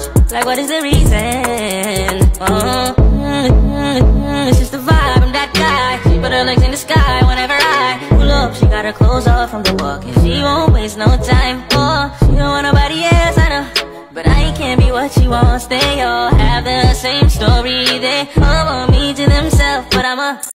Like what is the reason? It's just the vibe, I'm that guy. She put her legs in the sky whenever I pull up. She got her clothes off from the walk and she won't waste no time. Oh, she don't want nobody else, I know, but I can't be what she wants. They all have the same story. They all want me to themselves, but I'm a